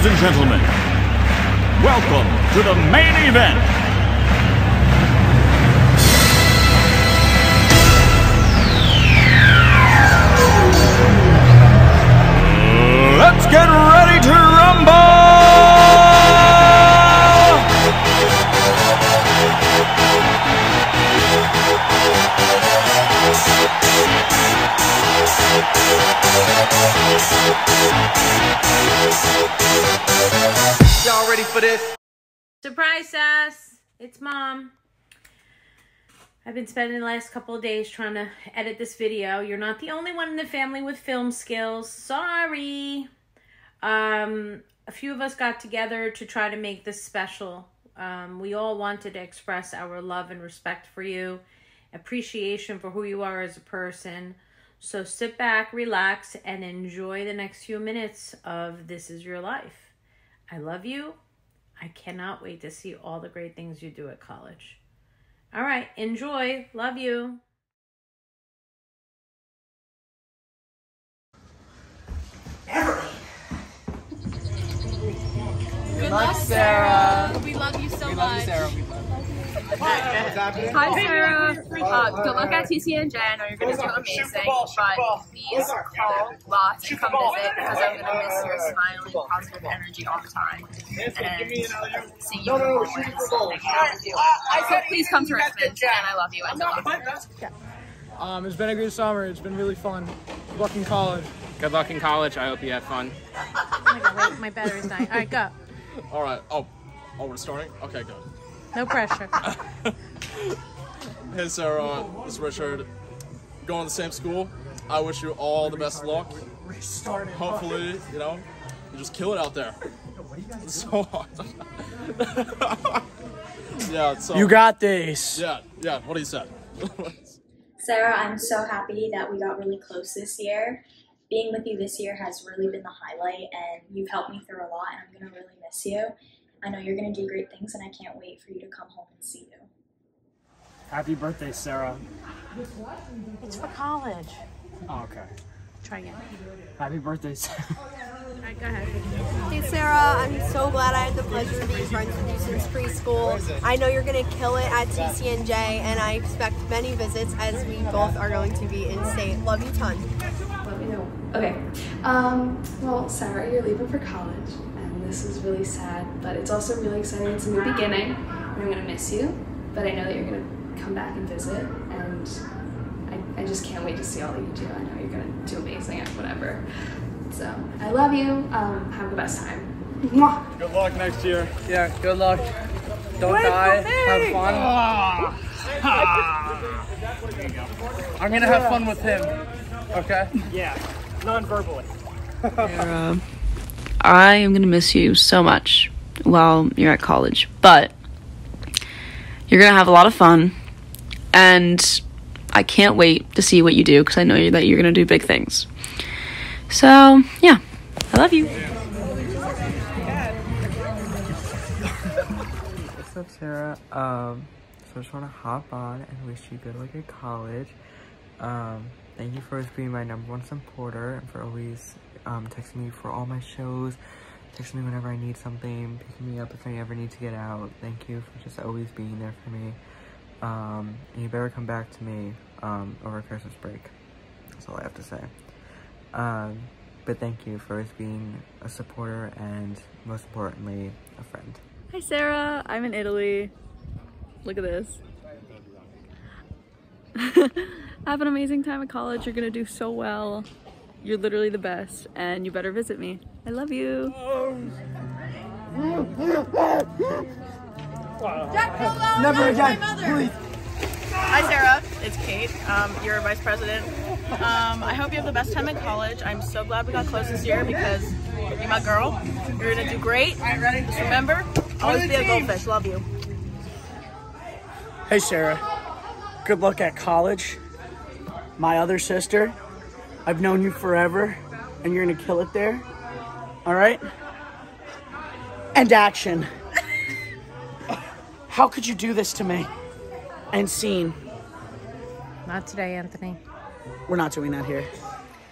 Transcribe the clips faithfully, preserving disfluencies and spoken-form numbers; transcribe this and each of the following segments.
Ladies and gentlemen, welcome to the main event. Let's get ready to rumble! Y'all ready for this? Surprise, Sass. It's Mom. I've been spending the last couple of days trying to edit this video. You're not the only one in the family with film skills. Sorry. Um, a few of us got together to try to make this special. Um, we all wanted to express our love and respect for you, appreciation for who you are as a person. So sit back, relax, and enjoy the next few minutes of This Is Your Life. I love you. I cannot wait to see all the great things you do at college. All right, enjoy. Love you. Everly. Good luck, Sarah. We love you so We much. love you, Sarah. We love you. Hi, Sarah. Uh, good luck at T C N J. I know you're going to do amazing, but please call lots and come visit because I'm going to miss your smiling, positive energy all the time. And seeing you in the mornings and hanging out with you. So please come to Richmond, and I love you. And I love you. Um, it's been a good summer. It's been really fun. Good luck in college. Good luck in college. I hope you had fun. Oh my God, wait, my battery's dying. All right, go. All right. Oh, oh, we're starting? Okay, good. No pressure. Hey, Sarah. This is Richard. Going to the same school. I wish you all the best of luck. Hopefully, you know, you just kill it out there. It's so hard. Yeah, so. You got this. Yeah, yeah, what he said. Sarah, I'm so happy that we got really close this year. Being with you this year has really been the highlight, and you've helped me through a lot, and I'm going to really miss you. I know you're going to do great things, and I can't wait for you to come home and see you. Happy birthday, Sarah. It's for college. Oh, okay. Try again. Happy birthday, Sarah. All right, go ahead. Hey Sarah, I'm so glad I had the pleasure of being friends with you since preschool. I know you're going to kill it at T C N J, and I expect many visits as we both are going to be in state. Love you tons. Let me know. Okay. Um, well, Sarah, you're leaving for college, and this is really sad, but it's also really exciting. It's a new beginning, and I'm going to miss you, but I know that you're going to come back and visit, and I, I just can't wait to see all that you do. I know you're going to do amazing at whatever. So, I love you. Um, have the best time. Mwah. Good luck next year. Yeah, good luck. Don't Wait die. for me. Have fun. I'm going to have fun with him. Okay? Yeah, non-verbally. Sarah, I am going to miss you so much while you're at college, but you're going to have a lot of fun, and I can't wait to see what you do because I know that you're going to do big things. So, yeah, I love you. What's up, Sarah? Um, so I just want to hop on and wish you good luck at college. Um, thank you for always being my number one supporter and for always um, texting me for all my shows, texting me whenever I need something, picking me up if I ever need to get out. Thank you for just always being there for me. Um, and you better come back to me um, over Christmas break. That's all I have to say. Um, but thank you for always being a supporter and, most importantly, a friend. Hi Sarah, I'm in Italy. Look at this. Have an amazing time at college. You're gonna do so well. You're literally the best, and you better visit me. I love you. Never again, please. Hi Sarah, it's Kate. Um, you're a vice president. Um, I hope you have the best time in college. I'm so glad we got close this year because you're my girl. You're gonna do great. Just remember, always be a goldfish. Love you. Hey Sarah, good luck at college. My other sister, I've known you forever, and you're gonna kill it there. All right? And action. How could you do this to me? And scene. Not today, Anthony. We're not doing that here.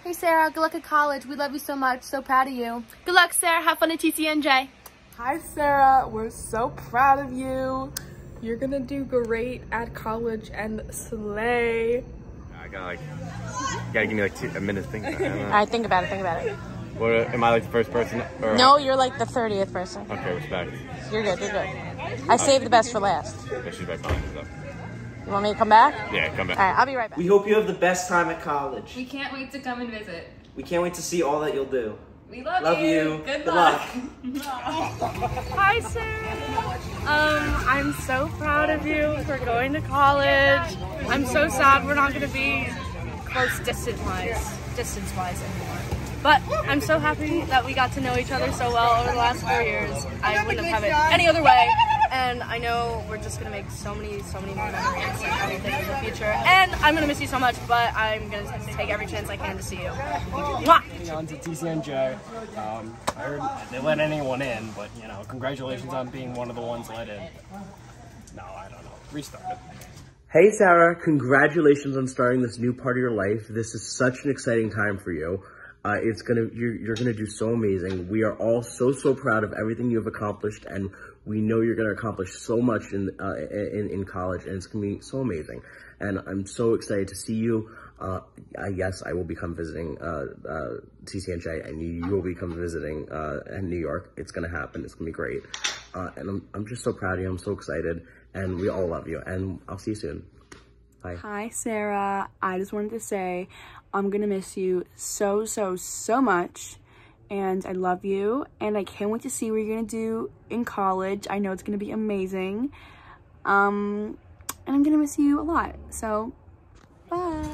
Hey Sarah, good luck at college. We love you so much. So proud of you. Good luck, Sarah. Have fun at T C N J. Hi Sarah, we're so proud of you. You're gonna do great at college and slay. I got like, you gotta give me like two, a minute to think about it. All right, think about it, think about it. What, am I like the first person? Or? No, you're like the thirtieth person. Okay, respect. You're good, you're good. I saved the best for last. Yeah, she's back on, so. You want me to come back? Yeah, come back. All right, I'll be right back. We hope you have the best time at college. We can't wait to come and visit. We can't wait to see all that you'll do. We love, love you. you. Good, Good luck. luck. Hi Sarah. Um, I'm so proud of you for going to college. I'm so sad we're not gonna be close distance-wise, distance-wise anymore. But I'm so happy that we got to know each other so well over the last four years. I wouldn't have had it any other way. And I know we're just gonna make so many, so many more memories and everything in the future. And I'm gonna miss you so much, but I'm gonna take every chance I can to see you. Mwah! On to T C N J. Um, I heard they let anyone in, but you know, congratulations on being one of the ones let in. No, I don't know. Restart it. Hey Sarah, congratulations on starting this new part of your life. This is such an exciting time for you. Uh, it's gonna, you're, you're gonna do so amazing. We are all so, so proud of everything you've accomplished, and we know you're gonna accomplish so much in, uh, in, in college, and it's gonna be so amazing. And I'm so excited to see you. Uh, I, yes, I will become visiting, uh, uh, T C N J, and you, you will become visiting, uh, in New York. It's gonna happen. It's gonna be great. Uh, and I'm, I'm just so proud of you. I'm so excited, and we all love you, and I'll see you soon. Bye. Hi, Sarah. I just wanted to say I'm gonna miss you so, so, so much. And I love you. And I can't wait to see what you're gonna do in college. I know it's gonna be amazing. Um, and I'm gonna miss you a lot. So, bye.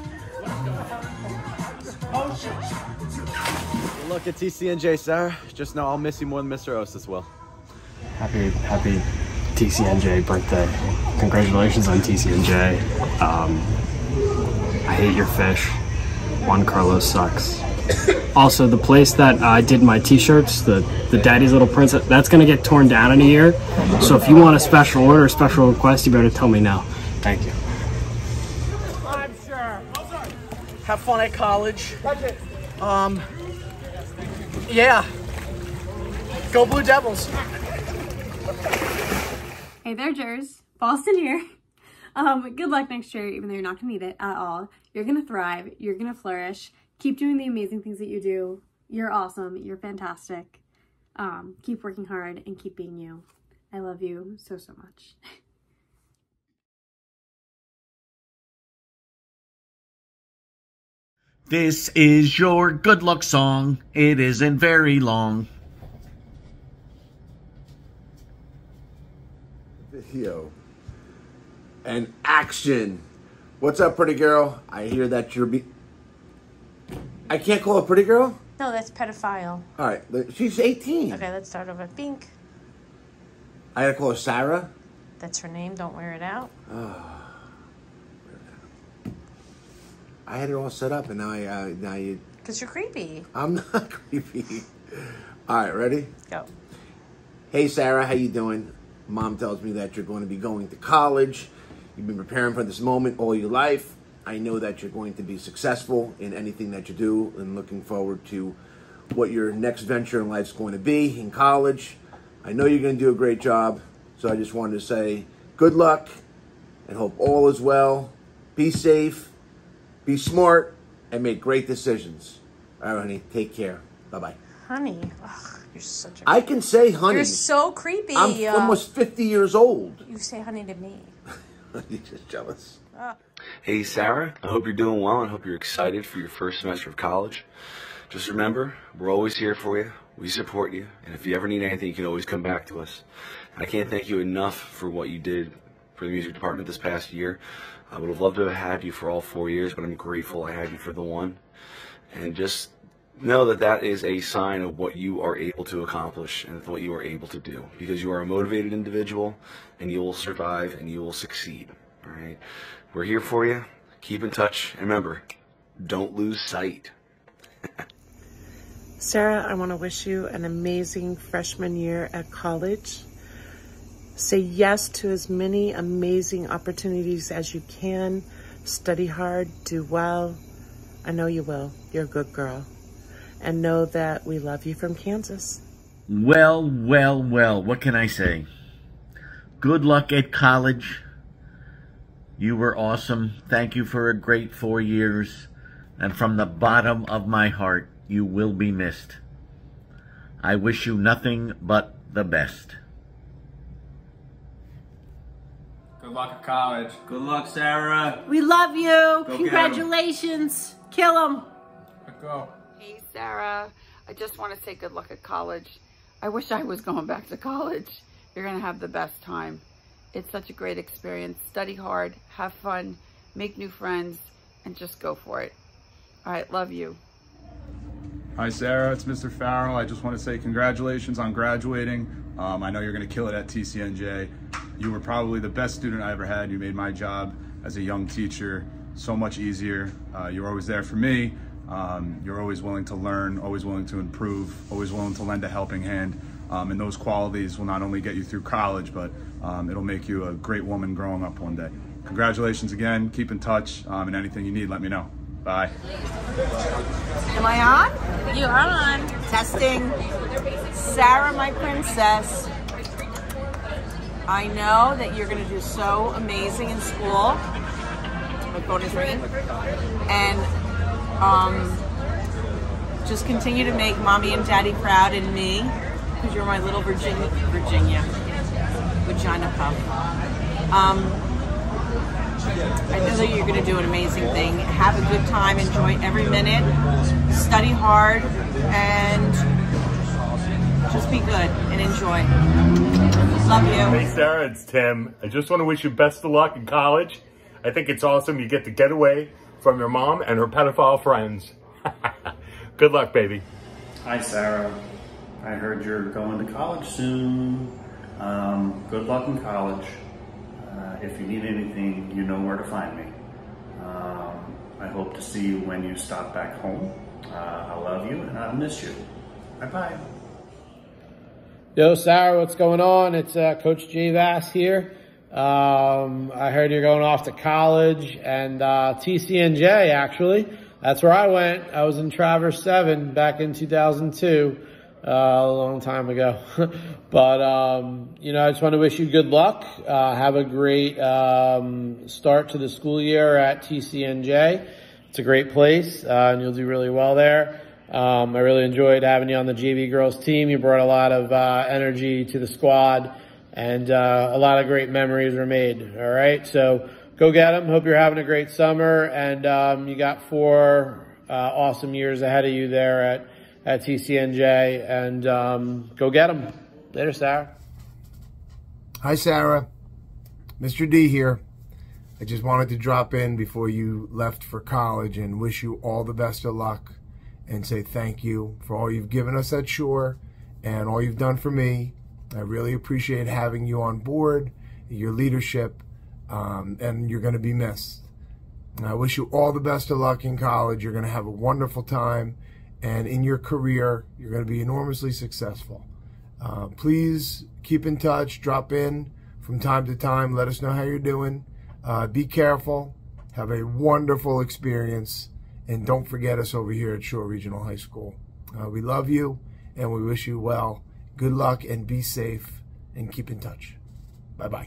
Good luck at T C N J, Sarah. Just know I'll miss you more than Mister Ost as well. Happy, happy T C N J birthday. Congratulations on T C N J. Um, I hate your fish. Juan Carlos sucks. Also, the place that I did my t-shirts, the, the Daddy's Little Princess, that's gonna get torn down in a year. So if you want a special order, a special request, you better tell me now. Thank you. I'm sure. Have fun at college. Um, yeah. Go Blue Devils. Hey there, Jers. Boston here. Um, good luck next year, even though you're not going to need it at all. You're going to thrive. You're going to flourish. Keep doing the amazing things that you do. You're awesome. You're fantastic. Um, keep working hard and keep being you. I love you so, so much. This is your good luck song. It isn't very long. Video and action. What's up, pretty girl? I hear that you're be I can't call her pretty girl? No, that's pedophile. All right, she's eighteen. Okay, let's start over. Bink. I gotta call her Sarah? That's her name. Don't wear it out. Oh. I had it all set up, and now I uh, now you. Because you're creepy. I'm not creepy. All right, ready? Go. Hey, Sarah, how you doing? Mom tells me that you're going to be going to college. You've been preparing for this moment all your life. I know that you're going to be successful in anything that you do, and looking forward to what your next venture in life's going to be in college. I know you're going to do a great job, so I just wanted to say good luck and hope all is well. Be safe. Be smart and make great decisions. All right, honey. Take care. Bye-bye. Honey. Ugh, you're such a... I can say honey. You're so creepy. I'm uh, almost fifty years old. You say honey to me. You're just jealous. Oh. Hey, Sarah. I hope you're doing well and hope you're excited for your first semester of college. Just remember, we're always here for you. We support you. And if you ever need anything, you can always come back to us. I can't thank you enough for what you did for the music department this past year. I would have loved to have had you for all four years, but I'm grateful I had you for the one. And just know that that is a sign of what you are able to accomplish and what you are able to do. Because you are a motivated individual, and you will survive, and you will succeed. All right? We're here for you. Keep in touch. And remember, don't lose sight. Sarah, I want to wish you an amazing freshman year at college. Say yes to as many amazing opportunities as you can. Study hard, do well. I know you will. You're a good girl. And know that we love you from Kansas. Well, well, well, what can I say? Good luck at college. You were awesome. Thank you for a great four years. And from the bottom of my heart, you will be missed. I wish you nothing but the best. Good luck at college. Good luck, Sarah. We love you. Go Congratulations. Kill them. Let's go. Hey, Sarah. I just want to say good luck at college. I wish I was going back to college. You're going to have the best time. It's such a great experience. Study hard, have fun, make new friends, and just go for it. All right, love you. Hi, Sarah. It's Mister Farrell. I just want to say congratulations on graduating. Um, I know you're going to kill it at T C N J. You were probably the best student I ever had. You made my job as a young teacher so much easier. Uh, you were always there for me. Um, you're always willing to learn, always willing to improve, always willing to lend a helping hand. Um, and those qualities will not only get you through college, but um, it'll make you a great woman growing up one day. Congratulations again. Keep in touch, um, and anything you need, let me know. Bye. Am I on? You are on. Testing. Sarah, my princess. I know that you're going to do so amazing in school. My phone is ringing. And um, just continue to make mommy and daddy proud and me, because you're my little Virginia, Virginia, vagina pup. Um, I know that you're going to do an amazing thing. Have a good time. Enjoy every minute. Study hard and just be good and enjoy. Love you. Hey, Sarah, it's Tim. I just want to wish you best of luck in college. I think it's awesome you get to get away from your mom and her pedophile friends. Good luck, baby. Hi, Sarah. I heard you're going to college soon. Um, good luck in college. Uh, if you need anything, you know where to find me. Um, I hope to see you when you stop back home. Uh, I love you and I'll miss you. Bye-bye. Yo, Sarah, what's going on? It's uh, Coach J Vass here. Um, I heard you're going off to college and uh, T C N J, actually. That's where I went. I was in Traverse seven back in two thousand two, uh, a long time ago. But, um, you know, I just want to wish you good luck. Uh, have a great um, start to the school year at T C N J. It's a great place, uh, and you'll do really well there. Um, I really enjoyed having you on the J V girls team. You brought a lot of uh, energy to the squad, and uh, a lot of great memories were made. All right, so go get them. Hope you're having a great summer, and um, you got four uh, awesome years ahead of you there at, at T C N J, and um, go get them. Later, Sarah. Hi, Sarah. Mister D here. I just wanted to drop in before you left for college and wish you all the best of luck and say thank you for all you've given us at Shore and all you've done for me. I really appreciate having you on board, your leadership, um, and you're going to be missed. And I wish you all the best of luck in college. You're going to have a wonderful time, and in your career, you're going to be enormously successful. Uh, please keep in touch, drop in from time to time, let us know how you're doing. Uh, be careful, have a wonderful experience, and don't forget us over here at Shore Regional High School. Uh, we love you, and we wish you well. Good luck, and be safe, and keep in touch. Bye-bye.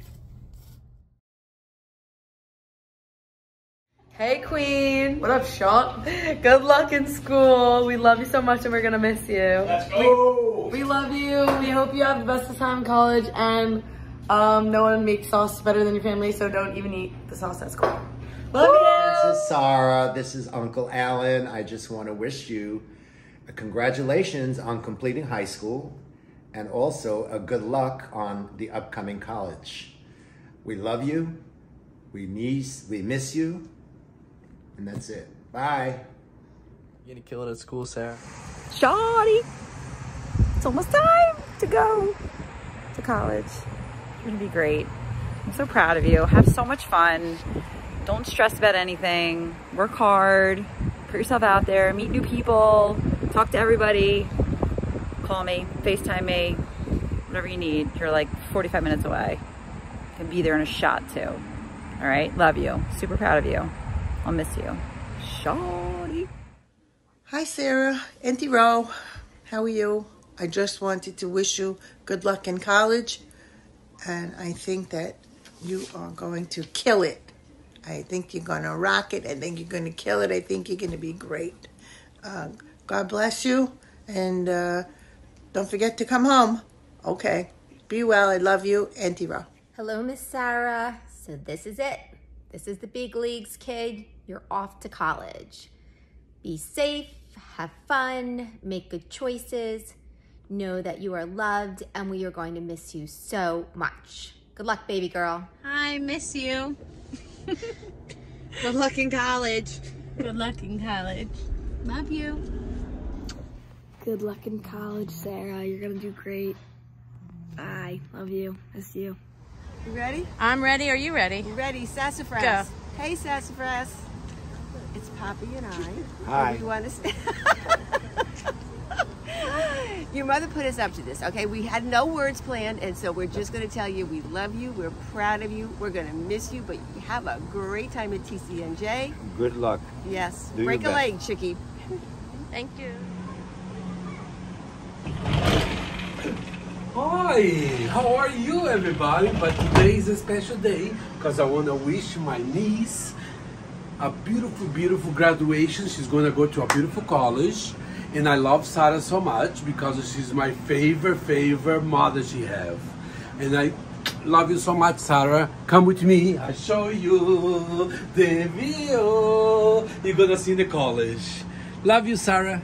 Hey, Queen. What up, Sean? Good luck in school. We love you so much, and we're going to miss you. Let's go. We love you. We hope you have the best of time in college, and um, no one makes sauce better than your family, so don't even eat the sauce at school. Love you. This is Sarah. This is Uncle Alan. I just want to wish you a congratulations on completing high school and also a good luck on the upcoming college. We love you. We miss, we miss you. And that's it. Bye. You're gonna kill it at school, Sarah. Shawty. It's almost time to go to college. You're gonna be great. I'm so proud of you. Have so much fun. Don't stress about anything. Work hard. Put yourself out there. Meet new people. Talk to everybody. Call me. FaceTime me. Whatever you need. You're like forty-five minutes away. You can be there in a shot too. All right? Love you. Super proud of you. I'll miss you. Shorty. Hi, Sarah. Auntie Ro. How are you? I just wanted to wish you good luck in college. And I think that you are going to kill it. I think you're going to rock it. I think you're going to kill it. I think you're going to be great. Uh, God bless you. And uh, don't forget to come home. Okay. Be well. I love you. Auntie Ro. Hello, Miss Sarah. So this is it. This is the big leagues, kid. You're off to college. Be safe, have fun, make good choices. Know that you are loved and we are going to miss you so much. Good luck, baby girl. I miss you. Good luck in college. Good luck in college. Love you. Good luck in college, Sarah. You're gonna do great. Bye. Love you. Miss you. You ready? I'm ready. Are you ready? You ready? Sassafras. Go. Hey, Sassafras. It's Poppy and I. Hi. What do you want to say? Your mother put us up to this, okay? We had no words planned, and so we're just going to tell you we love you, we're proud of you, we're going to miss you, but you have a great time at T C N J. Good luck. Yes. Do Break your a best. leg, chickie. Thank you. Hi, how are you everybody? But today is a special day because I want to wish my niece a beautiful, beautiful graduation. She's going to go to a beautiful college. And I love Sarah so much because she's my favorite, favorite mother she have. And I love you so much, Sarah. Come with me. I show you the view. You're going to see the college. Love you, Sarah.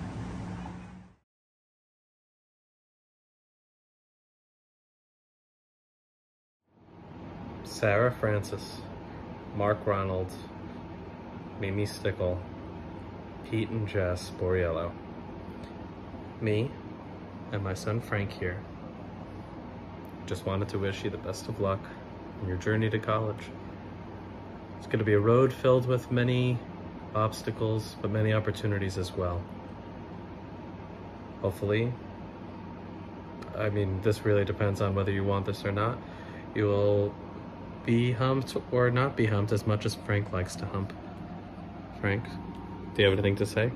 Sarah Francis, Mark Ronald, Mimi Stickle, Pete and Jess Boriello. Me and my son Frank here just wanted to wish you the best of luck in your journey to college. It's going to be a road filled with many obstacles, but many opportunities as well. Hopefully, I mean, this really depends on whether you want this or not, you will be humped or not be humped as much as Frank likes to hump. Frank, do you have anything to say?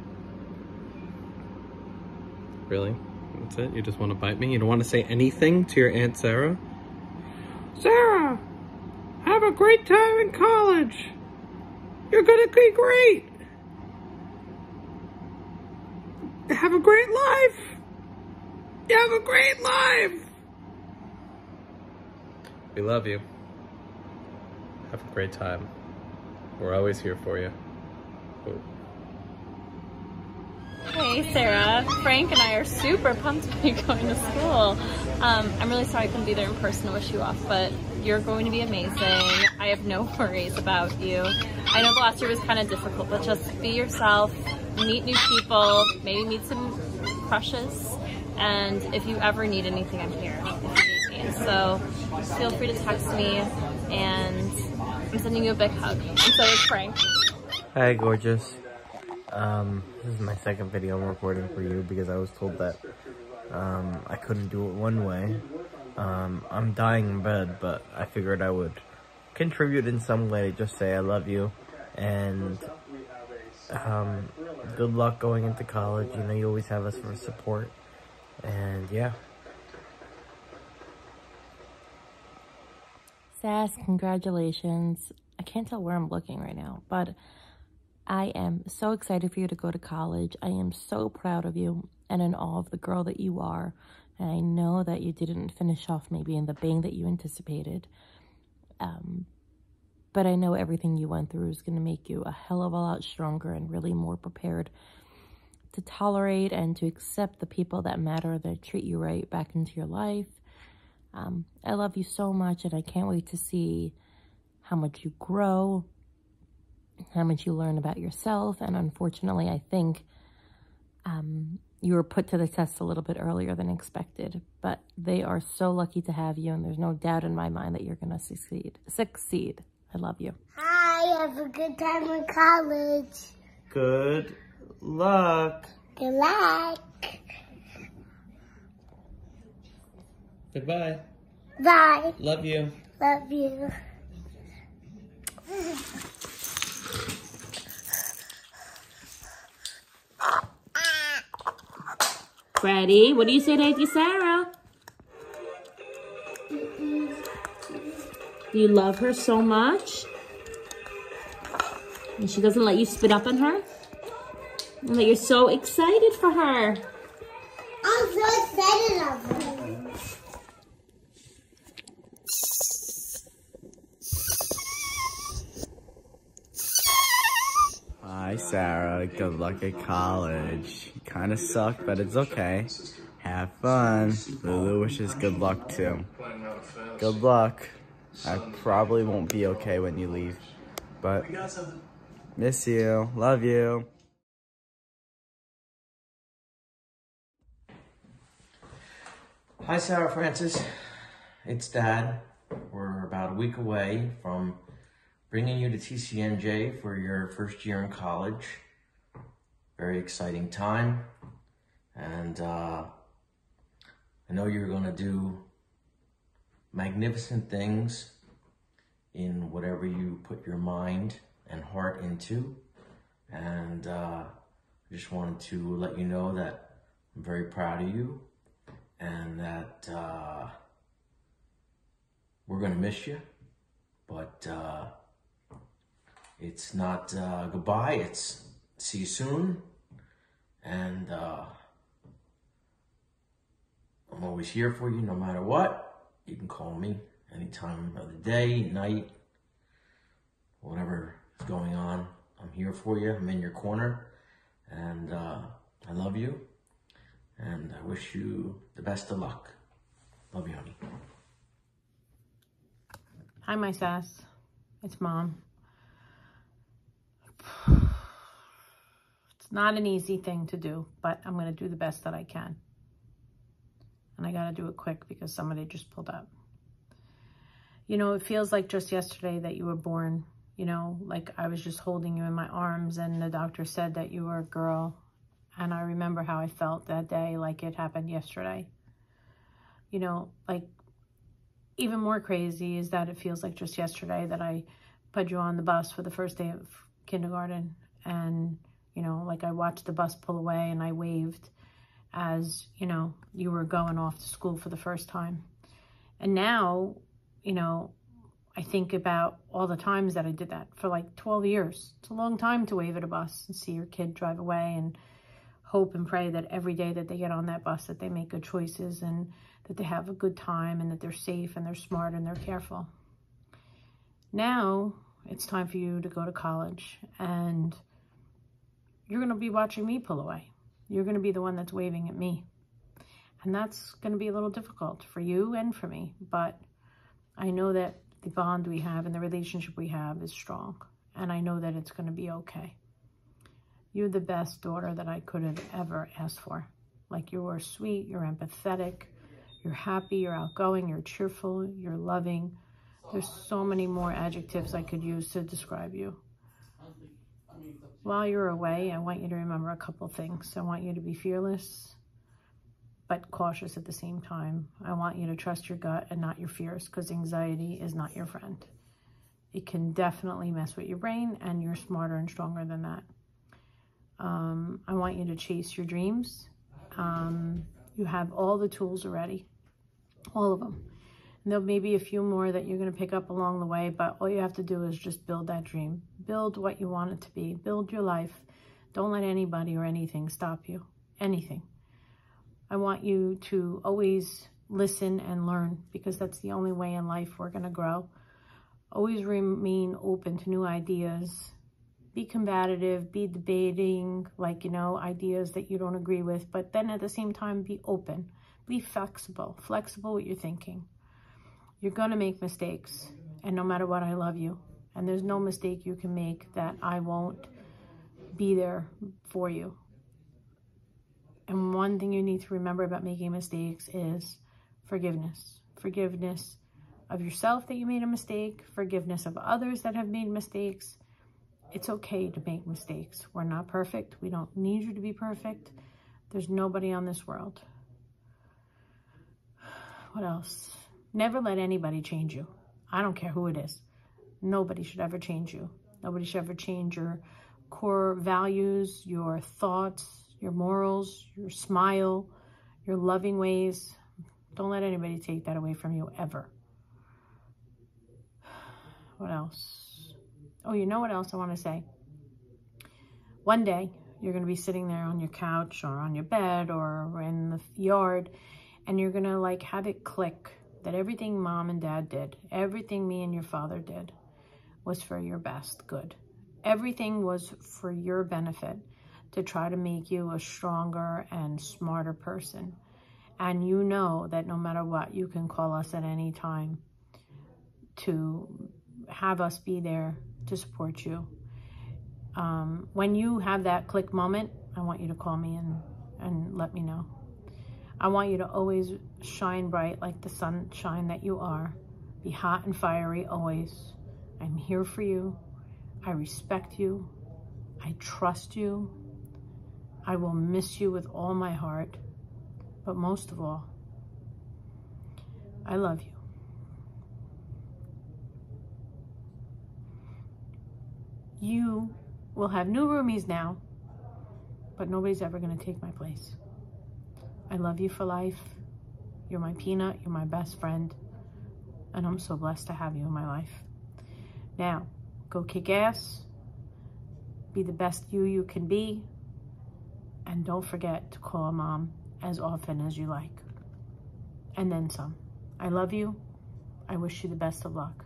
Really? That's it? You just want to bite me? You don't want to say anything to your Aunt Sarah? Sarah, have a great time in college. You're gonna be great. Have a great life. You have a great life. We love you. Have a great time. We're always here for you. Ooh. Hey Sarah, Frank and I are super pumped to be going to school. Um, I'm really sorry I couldn't be there in person to wish you off, but you're going to be amazing. I have no worries about you. I know the last year was kind of difficult, but just be yourself, meet new people, maybe meet some crushes, and if you ever need anything, I'm here if you need me. So feel free to text me, and I'm sending you a big hug. And so is Frank. Hi, gorgeous. Um, this is my second video I'm recording for you because I was told that um, I couldn't do it one way. Um, I'm dying in bed, but I figured I would contribute in some way, just say I love you, and um, good luck going into college. You know, you always have us for support, and yeah. Sass, congratulations. I can't tell where I'm looking right now, but I am so excited for you to go to college. I am so proud of you and in awe of the girl that you are. And I know that you didn't finish off maybe in the bang that you anticipated. Um, but I know everything you went through is going to make you a hell of a lot stronger and really more prepared to tolerate and to accept the people that matter, that treat you right back into your life. Um, I love you so much, and I can't wait to see how much you grow, how much you learn about yourself. And unfortunately, I think um, you were put to the test a little bit earlier than expected, but they are so lucky to have you, and there's no doubt in my mind that you're going to succeed. Succeed. I love you. Hi, have a good time in college. Good luck. Good luck. Goodbye. Bye. Love you. Love you. Freddie, what do you say to Auntie Sarah? You love her so much? And she doesn't let you spit up on her? And that you're so excited for her. I'm so excited of her. Hi, Sarah. Good luck at college. You kind of suck, but it's okay. Have fun. Lulu wishes good luck, too. Good luck. I probably won't be okay when you leave, but miss you. Love you. Hi, Sarah Francis. It's Dad. We're about a week away from bringing you to T C N J for your first year in college. Very exciting time. And uh, I know you're going to do magnificent things in whatever you put your mind and heart into. And uh, I just wanted to let you know that I'm very proud of you and that uh, we're going to miss you. But uh, it's not uh, goodbye, it's see you soon. And uh, I'm always here for you no matter what. You can call me any time of the day, night, whatever is going on. I'm here for you. I'm in your corner. And uh, I love you. And I wish you the best of luck. Love you, honey. Hi, my sass. It's Mom. It's not an easy thing to do, but I'm going to do the best that I can. And I got to do it quick because somebody just pulled up. You know, it feels like just yesterday that you were born. You know, like I was just holding you in my arms and the doctor said that you were a girl. And I remember how I felt that day, like it happened yesterday. You know, like even more crazy is that it feels like just yesterday that I put you on the bus for the first day of kindergarten. And, you know, like I watched the bus pull away and I waved as, you know, you were going off to school for the first time. And now, you know, I think about all the times that I did that for like twelve years. It's a long time to wave at a bus and see your kid drive away and hope and pray that every day that they get on that bus that they make good choices and that they have a good time and that they're safe and they're smart and they're careful. Now it's time for you to go to college and you're going to be watching me pull away. You're going to be the one that's waving at me. And that's going to be a little difficult for you and for me. But I know that the bond we have and the relationship we have is strong. And I know that it's going to be okay. You're the best daughter that I could have ever asked for. Like you are sweet, you're empathetic, you're happy, you're outgoing, you're cheerful, you're loving. There's so many more adjectives I could use to describe you. While you're away, I want you to remember a couple things. I want you to be fearless, but cautious at the same time. I want you to trust your gut and not your fears, because anxiety is not your friend. It can definitely mess with your brain, and you're smarter and stronger than that. Um, I want you to chase your dreams. Um, you have all the tools already, all of them. And there may be a few more that you're going to pick up along the way, but all you have to do is just build that dream. Build what you want it to be. Build your life. Don't let anybody or anything stop you. Anything. I want you to always listen and learn, because that's the only way in life we're going to grow. Always remain open to new ideas. Be combative, be debating, like, you know, ideas that you don't agree with, but then at the same time, be open. Be flexible, flexible with your thinking. You're going to make mistakes, and no matter what, I love you. And there's no mistake you can make that I won't be there for you. And one thing you need to remember about making mistakes is forgiveness. Forgiveness of yourself that you made a mistake, forgiveness of others that have made mistakes. It's okay to make mistakes. We're not perfect. We don't need you to be perfect. There's nobody on this world. What else? Never let anybody change you. I don't care who it is. Nobody should ever change you. Nobody should ever change your core values, your thoughts, your morals, your smile, your loving ways. Don't let anybody take that away from you, ever. What else? Oh, you know what else I want to say? One day, you're going to be sitting there on your couch or on your bed or in the yard, and you're going to like have it click that everything mom and dad did, everything me and your father did was for your best good. Everything was for your benefit, to try to make you a stronger and smarter person. And you know that no matter what, you can call us at any time to have us be there to support you. Um, when you have that click moment, I want you to call me and, and let me know. I want you to always shine bright like the sunshine that you are. Be hot and fiery always. I'm here for you. I respect you. I trust you. I will miss you with all my heart. But most of all, I love you. You will have new roomies now, but nobody's ever going to take my place. I love you for life. You're my peanut. You're my best friend. And I'm so blessed to have you in my life. Now, go kick ass. Be the best you you can be. And don't forget to call mom as often as you like. And then some. I love you. I wish you the best of luck.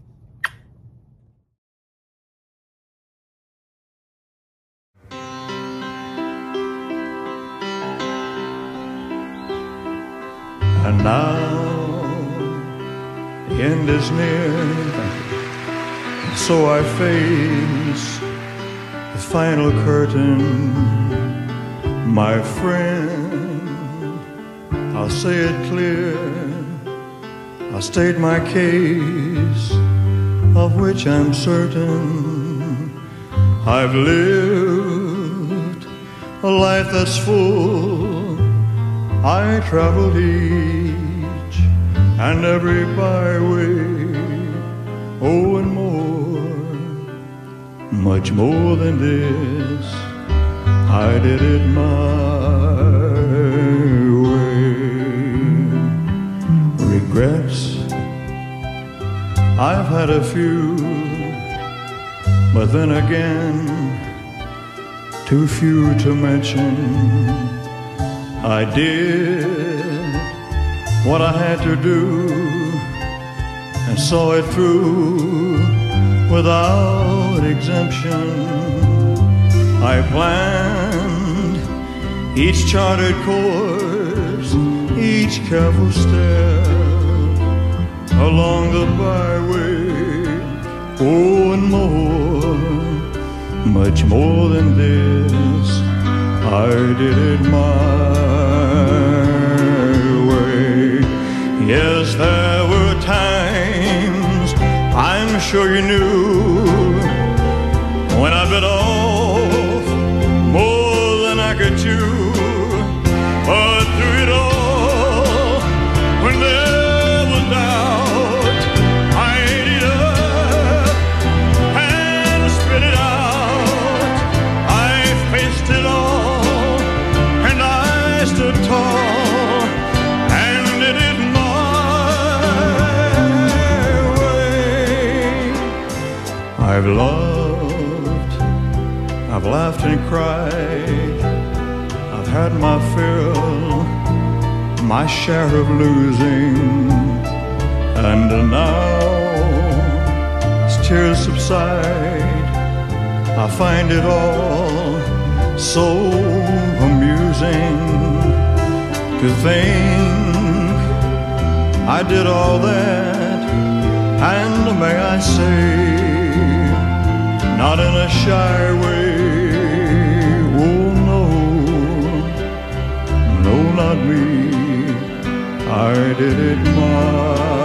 And now the end is near, so I face the final curtain. My friend, I'll say it clear, I'll state my case, of which I'm certain. I've lived a life that's full. I traveled each and every byway, oh, and more, much more than this, I did it my way. Regrets, I've had a few, but then again, too few to mention. I did what I had to do and saw it through without exemption. I planned each charted course, each careful step along the byway, oh, and more, much more than this, I did it my way. Yes, there were times, I'm sure you knew, when I bit off more than I could chew. But through it all, when there was doubt, I'd eat up and spit it out. I faced it all, and I stood tall, and did it my way. I've loved, I've laughed and cried, I've had my fill, my share of losing, and now as tears subside, I find it all so amusing to think I did all that, and may I say, not in a shy way. Oh no, no, not me, I did it my